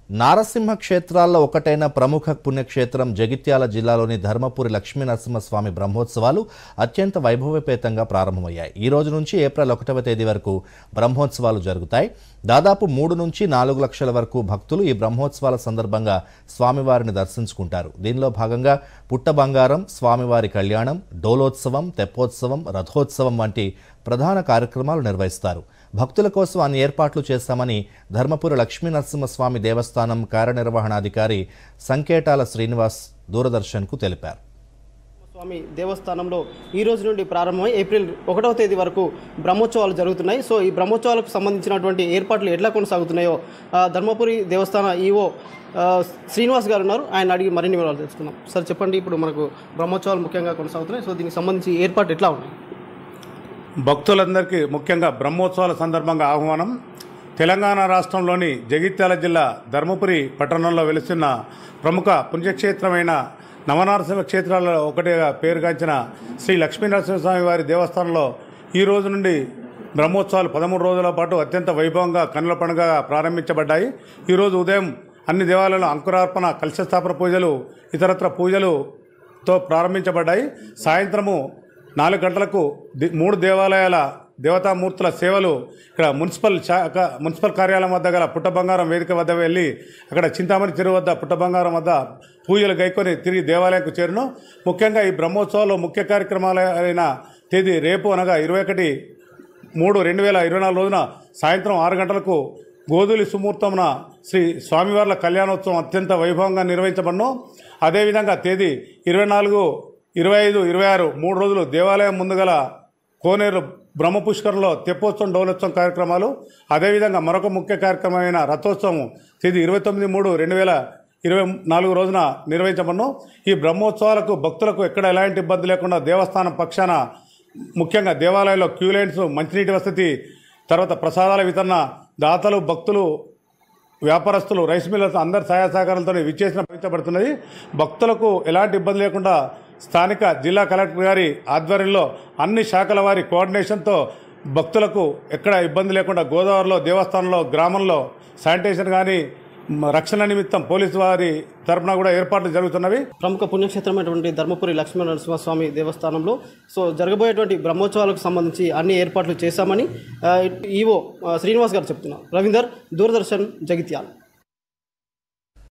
నారసింహ క్షేత్రాల్లో ఒకటైన ప్రముఖ పుణ్యక్షేత్రం జగిత్యాల జిల్లాలోని ధర్మపురి లక్ష్మీనరసింహస్వామి బ్రహ్మోత్సవాలు అత్యంత వైభవపేతంగా ప్రారంభమయ్యాయి. ఈ రోజు నుంచి ఏప్రిల్ 1వ తేదీ వరకు బ్రహ్మోత్సవాలు జరుగుతాయి. దాదాపు 3 నుంచి 4 లక్షల వరకు భక్తులు ఈ బ్రహ్మోత్సవాల సందర్భంగా స్వామివారిని దర్శించుకుంటారు. దీనిలో భాగంగా పుట్ట బంగారం, స్వామివారి కళ్యాణం, డోలోత్సవం, తెప్పోత్సవం, రథోత్సవం వంటి ప్రధాన కార్యక్రమాలు నిర్వహిస్తారు. భక్తుల కోసం అన్ని ఏర్పాట్లు చేశామని ధర్మపురి లక్ష్మీనరసింహస్వామి దేవస్థానం కార్యనిర్వహణాధికారి సంకేటాల శ్రీనివాస్ దూరదర్శన్కు తెలిపారు. స్వామి దేవస్థానంలో ఈ రోజు నుండి ప్రారంభమై ఏప్రిల్ 1వ తేదీ వరకు బ్రహ్మోత్సవాలు జరుగుతున్నాయి. సో ఈ బ్రహ్మోత్సవాలకు సంబంధించినటువంటి ఏర్పాట్లు ఎట్లా కొనసాగుతున్నాయో ధర్మపురి దేవస్థాన ఈవో శ్రీనివాస్ గారు ఉన్నారు. ఆయన అడిగి మరిన్ని వివరాలు తెలుసుకుందాం. సార్ చెప్పండి, ఇప్పుడు మనకు బ్రహ్మోత్సవాలు ముఖ్యంగా కొనసాగుతున్నాయి. సో దీనికి సంబంధించి ఏర్పాటు ఎట్లా ఉన్నాయి? భక్తులందరికీ ముఖ్యంగా బ్రహ్మోత్సవాల సందర్భంగా ఆహ్వానం. తెలంగాణ రాష్ట్రంలోని జగిత్యాల జిల్లా ధర్మపురి పట్టణంలో వెలుస్తున్న ప్రముఖ పుణ్యక్షేత్రమైన నవనారసింహ క్షేత్రాలలో ఒకటిగా పేరుగాంచిన శ్రీ లక్ష్మీనరసింహస్వామి వారి దేవస్థానంలో ఈ రోజు నుండి బ్రహ్మోత్సవాలు 13 రోజుల పాటు అత్యంత వైభవంగా కన్నుల పండుగగా ప్రారంభించబడ్డాయి. ఈరోజు ఉదయం అన్ని దేవాలయాల్లో అంకురార్పణ, కలశస్థాపన పూజలు, ఇతరత్ర పూజలుతో ప్రారంభించబడ్డాయి. సాయంత్రము 4 గంటలకు 3 దేవాలయాల దేవతామూర్తుల సేవలు ఇక్కడ మున్సిపల్ కార్యాలయం వద్ద గల పుట్ట బంగారం వేదిక వద్ద వెళ్ళి అక్కడ చింతామణి చెరువు వద్ద పుట్ట బంగారం వద్ద పూజలు గైకొని తిరిగి దేవాలయంకు చేరును. ముఖ్యంగా ఈ బ్రహ్మోత్సవాల్లో ముఖ్య కార్యక్రమాలైన తేదీ రేపు అనగా 21/3/2024 రోజున సాయంత్రం 6 గంటలకు గోధులి సుముహూర్తమున శ్రీ స్వామివార్ల కళ్యాణోత్సవం అత్యంత వైభవంగా నిర్వహించబడను. అదేవిధంగా తేదీ 24, 25, 26 3 రోజులు దేవాలయం ముందుగల కోనేరు బ్రహ్మపుష్కరంలో తెప్పోత్సవం, డోలోత్సవం కార్యక్రమాలు. అదేవిధంగా మరొక ముఖ్య కార్యక్రమమైన రథోత్సవం తేదీ 29/3/2024 రోజున నిర్వహించబడను. ఈ బ్రహ్మోత్సవాలకు భక్తులకు ఎక్కడ ఎలాంటి ఇబ్బంది లేకుండా దేవస్థానం పక్షాన ముఖ్యంగా దేవాలయంలో క్యూ లైన్స్, మంచినీటి వసతి, తర్వాత ప్రసాదాల వితరణ, దాతలు, భక్తులు, వ్యాపారస్తులు, రైస్ మిల్లర్స్ అందరి సహాయ సహకారాలతో విచ్చేసిన భావించబడుతున్నది. భక్తులకు ఎలాంటి ఇబ్బంది లేకుండా స్థానిక జిల్లా కలెక్టర్ గారి ఆధ్వర్యంలో అన్ని శాఖల వారి కోఆర్డినేషన్తో భక్తులకు ఎక్కడ ఇబ్బంది లేకుండా గోదావరిలో, దేవస్థానంలో, గ్రామంలో శానిటేషన్ కానీ రక్షణ నిమిత్తం పోలీసు వారి తరఫున కూడా ఏర్పాట్లు జరుగుతున్నవి. ప్రముఖ పుణ్యక్షేత్రమైనటువంటి ధర్మపురి లక్ష్మీనరసింహస్వామి దేవస్థానంలో జరగబోయేటువంటి బ్రహ్మోత్సవాలకు సంబంధించి అన్ని ఏర్పాట్లు చేశామని ఈవో శ్రీనివాస్ గారు చెప్తున్నారు. రవీందర్, దూరదర్శన్, జగిత్యాల.